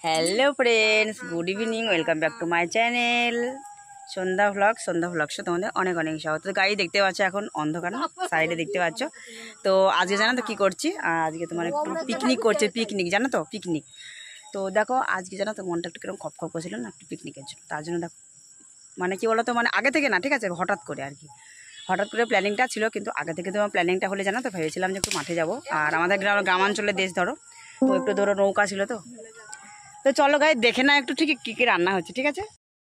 Hello friends, good evening, welcome back to my channel Sandhya ভ্লগসে তোমাদের অনেক অনেক স্বাগত। গাড়ি দেখতে পাচ্ছ, এখন অন্ধকার না, সাইডে দেখতে পাচ্ছ। তো আজকে জানো তো কী করছি? আজকে তোমার একটু পিকনিক করছে, পিকনিক জানো তো, পিকনিক। তো দেখো আজকে জানো তো মনটা একটু কিরকম খপ খপ করছিল না, একটু পিকনিকের জন্য। তার জন্য দেখো মানে কি বলো তো, মানে আগে থেকে না, ঠিক আছে, হঠাৎ করে আর কি, হঠাৎ করে প্ল্যানিংটা ছিল। কিন্তু আগে থেকে তোমার প্ল্যানিংটা হলে জানো তো, ভেবেছিলাম যে একটু মাঠে যাবো। আর আমাদের গ্রামাঞ্চলের দেশ ধরো, তো একটু ধরো নৌকা ছিল। তো চলো গাই দেখে না একটু ঠিক কী কী রান্না হচ্ছে, ঠিক আছে।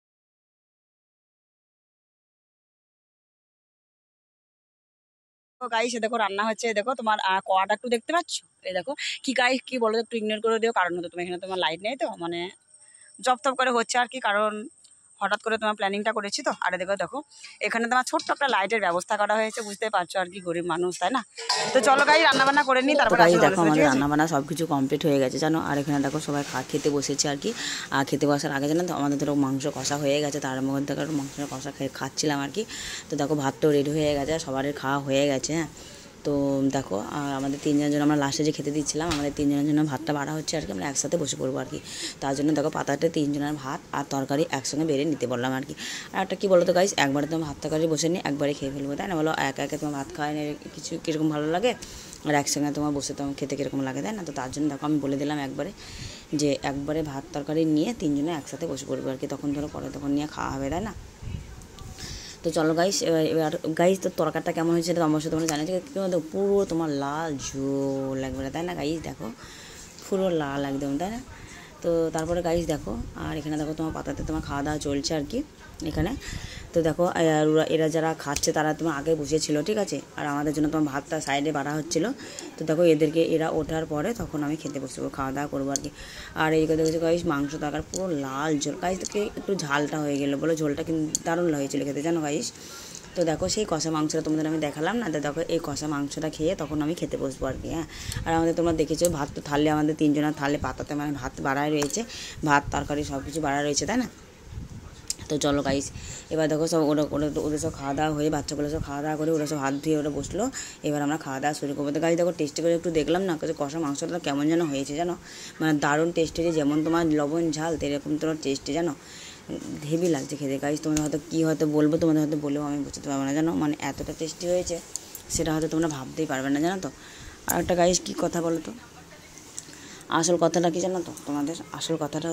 তো গাই সে দেখো রান্না হচ্ছে, দেখো তোমার কড়াটা একটু দেখতে পাচ্ছ, এই দেখো কি গাই কি বলো, একটু ইগনোর করে দিও, কারণ হতো তোমার এখানে তোমার লাইট নেই, তো মানে জব টপ করে হচ্ছে আর কি, কারণ হঠাৎ করে তোমার প্ল্যানিংটা করেছি তো। আরে দেখো দেখো এখানে তোমার ছোট্ট একটা লাইটের ব্যবস্থা করা হয়েছে, বুঝতে পারছো আর কি, গরিব মানুষ তাই না। তো চলো গাই রান্না বান্না করে নিই, তারপর দেখো আমাদের রান্না বান্না সব কিছু কমপ্লিট হয়ে গেছে জানো। আর এখানে দেখো সবাই খেতে বসেছে আর কি। আর খেতে বসার আগে জানো তো আমাদের ধরো মাংস কষা হয়ে গেছে, তার মধ্যে দেখো মাংস কষা খাচ্ছিলাম আর কি। তো দেখো ভাতটাও রেডি হয়ে গেছে, সবার খাওয়া হয়ে গেছে। হ্যাঁ, তো দেখো আর আমাদের তিনজনের জন্য আমরা লাস্টে যে খেতে দিচ্ছিলাম, আমাদের তিনজনের জন্য ভাতটা বাড়া হচ্ছে আর কি, আমরা একসাথে বসে পড়বো আর কি। তার জন্য দেখো পাতাতে তিনজনের ভাত আর তরকারি একসঙ্গে বেড়ে নিতে বললাম আর কি। আর একটা কী বলো তো গাইস, একবারে তোমার ভাত তরকারি বসে নিই, একবারে খেয়ে ফেলবো তাই না, বলো একা একা তোমার ভাত খাওয়াই কিছু কীরকম ভালো লাগে, আর একসঙ্গে তোমার বসে তোমার খেতে কীরকম লাগে তাই না। তো তার জন্য দেখো আমি বলে দিলাম একবারে যে একবারে ভাত তরকারি নিয়ে তিনজনে একসাথে বসে পড়বো আর কি, তখন ধরো পরে তখন নিয়ে খাওয়া হবে তাই না। তো চলো গাইস, এবার গাইস তো তরকারিটা কেমন হয়েছে সেটা অবশ্যই তোমরা জানো, পুরো তোমার লাল ঝোল একবারে তাই না গাইস, দেখো পুরো লাল একদম তাই না। তো তারপরে গাইস দেখো, আর এখানে দেখো তোমার পাতাতে তোমার খাওয়া দাওয়া চলছে আর কি এখানে। তো দেখো এরা যারা খাচ্ছে তারা তোমার আগে বসেছিল, ঠিক আছে, আর আমাদের জন্য তোমার ভাতটা সাইডে বাড়া হচ্ছিলো। তো দেখো এরা ওঠার পরে তখন আমি খেতে বসবো, খাওয়া দাওয়া করবো আর কি। আর এই কথা দেখছি গাইস, মাংস তরকারি পুরো লাল ঝোল গাইস, তোকে একটু ঝালটা হয়ে গেলো, বলো ঝোলটা কিন্তু দারুণ হয়েছিল খেতে জানো গাইস। তো দেখো সেই কষা মাংসটা তোমাদের আমি দেখালাম না, তো দেখো এই কষা মাংসটা খেয়ে তখন আমি খেতে বসবো আর কি। হ্যাঁ, আর আমাদের তোমরা দেখেছো ভাত তো থালে, আমাদের তিনজনের থালে পাতাতে মানে ভাত বাড়াই রয়েছে, ভাত তরকারি সব কিছু বাড়া রয়েছে তাই না। তো চলো গাইস, এবার দেখো সব ওদের সব খাওয়া দাওয়া হয়ে, বাচ্চাগুলো সব খাওয়া দাওয়া করে ওরা সব হাত ধুয়ে ওরা বসলো। এবার আমরা খাওয়া দাওয়া শুরু করবো। তো গাইস দেখো টেস্ট করে একটু দেখলাম না, কষা মাংসটা কেমন যেন হয়েছে জানো, মানে দারুণ টেস্ট হয়েছে, যেমন তোমার লবণ ঝাল এরকম তোমার টেস্টে জানো, হেভি লাগছে খেতে গাইস। তোমাদের হয়তো বলবো, তোমাদের হয়তো বলেও আমি বুঝতে পারবো না জানো, মানে এতটা টেস্টি হয়েছে সেটা হয়তো তোমরা ভাবতেই পারবে না জানো। তো আর একটা গাইস কী কথা বলো তো, আসল কথাটা কি জানো তো তোমাদের, আসল কথাটা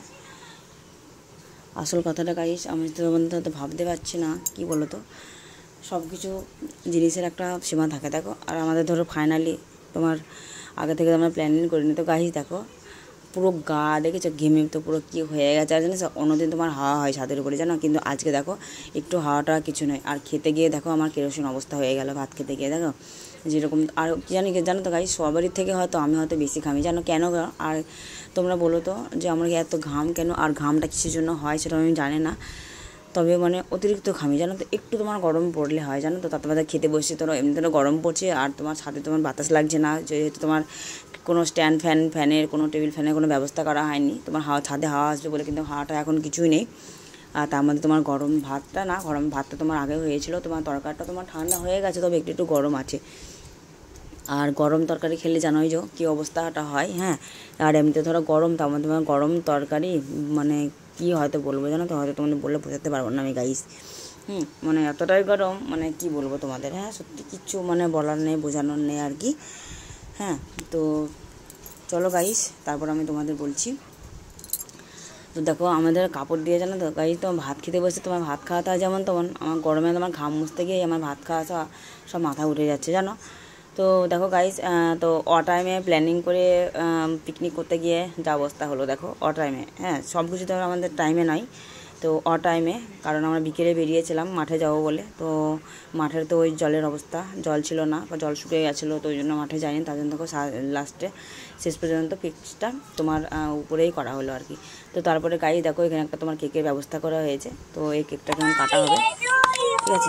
গাইস, আমি তো তোমাদের হয়তো ভাবতে পারছি না, কি বলো তো, সব কিছু জিনিসের একটা সীমা থাকে দেখো। আর আমাদের ধরো ফাইনালি তোমার আগে থেকে আমরা প্ল্যানিং করিনি, তো গাইস দেখো পুরো গা দেখেছো ঘেমে তো পুরো কী হয়ে গেছে। আর জানিস অন্যদিন তোমার হাওয়া হয় ছাদের উপরে জানো, কিন্তু আজকে দেখো একটু হাওয়াটা কিছু নয়। আর খেতে গিয়ে দেখো আমার কেরোসিন অবস্থা হয়ে গেল ভাত খেতে গিয়ে দেখো যেরকম। আর জানো তো গাইস, সবারই থেকে হয়তো আমি হয়তো বেশি ঘামি জানো কেন। আর তোমরা বলো তো যে আমার এত ঘাম কেন, আর ঘামটা কিসের জন্য হয় সেটা আমি জানি না, তবে মানে অতিরিক্ত ঘামি জানো তো, একটু তোমার গরম পড়লে হয় জানো তো। তাতে খেতে বসে তোর এমনি তো গরম পড়ছে, আর তোমার সাথে তোমার বাতাস লাগছে না, যেহেতু তোমার কোনো স্ট্যান্ড ফ্যানের কোনো টেবিল ফ্যানের কোনো ব্যবস্থা করা হয়নি, তোমার ছাদে হাওয়া আসবে বলে, কিন্তু হাওয়াটা এখন কিছুই নেই। আর তার মধ্যে তোমার গরম ভাতটা তোমার আগে হয়েছিল, তোমার তরকারিটা তোমার ঠান্ডা হয়ে গেছে, তবে একটু গরম আছে। আর গরম তরকারি খেলে জানোই যে কী অবস্থাটা হয়। হ্যাঁ, আর এমনিতে ধরো গরম, তার মধ্যে তোমার গরম তরকারি মানে কী হয়তো বলবো জানো তো, হয়তো তোমাদের বললে বোঝাতে পারবো না আমি গাইস। মানে এতটাই গরম, মানে কি বলবো তোমাদের। হ্যাঁ, সত্যি কিচ্ছু মানে বলার নেই, বোঝানোর নেই আর কি। হ্যাঁ, তো চলো গাইস তারপর আমি তোমাদের বলছি। তো দেখো আমাদের কাপড় দিয়ে জানো তো গাইস, তোমার ভাত খেতে বসে তোমার ভাত খাওয়াতে হয় যেমন তেমন, আমার গরমে তোমার ঘাম মুছতে গিয়ে আমার ভাত খাওয়া সব মাথা উঠে যাচ্ছে জানো। তো দেখো গাইস, তো টাইমে প্ল্যানিং করে পিকনিক করতে গিয়ে যা অবস্থা হলো দেখো টাইমে। হ্যাঁ, সব কিছু তো আমাদের টাইমে নয়, তো টাইমে, কারণ আমরা বিকেলে বেরিয়েছিলাম মাঠে যাবো বলে। তো মাঠের তো ওই জলের অবস্থা, জল ছিল না, জল শুকিয়ে গেছিলো, তো ওই জন্য মাঠে যাইনি। তার জন্য দেখো লাস্টে শেষ পর্যন্ত পিকটা তোমার উপরেই করা হলো আর কি। তো তারপরে গাইস দেখো এখানে একটা তোমার কেকের ব্যবস্থা করা হয়েছে, তো এই কেকটা কেমন কাটা হবে, ঠিক আছে।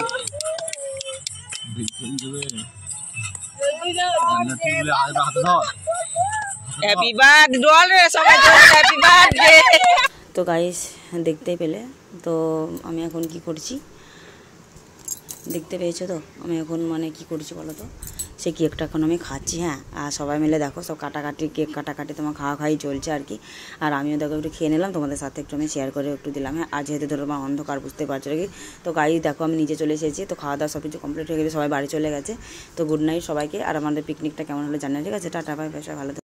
হ্যাপি বার্থডে সবাই, হ্যাপি বার্থডে। তো গাইস দেখতেই পেলে, তো আমি এখন কি করছি দেখতে পেয়েছো তো, আমি এখন মানে কি করছি বলো তো, সেই কেকটা এখন আমি খাচ্ছি। হ্যাঁ, আর সবাই মিলে দেখো সব কাটাকাটি, কেক কাটাকাটি তোমার খাওয়া খাওয়াই চলছে আর কি। আর আমিও দেখো একটু খেয়ে নিলাম, তোমাদের সাথে একটু আমি শেয়ার করে একটু দিলাম। হ্যাঁ, আর যেহেতু ধরো আমার অন্ধকার, বুঝতে পারছো আর কি। তো গাইস দেখো আমি নিচে চলে এসেছি, তো খাওয়া দাওয়া সব কিছু কমপ্লিট হয়ে গেছে, সবাই বাড়ি চলে গেছে। তো গুড নাইট সবাইকে, আর আমাদের পিকনিকটা কেমন হলো জানাই, ঠিক আছে? টাটা, বাই বাই, সবাই ভালো থাকো।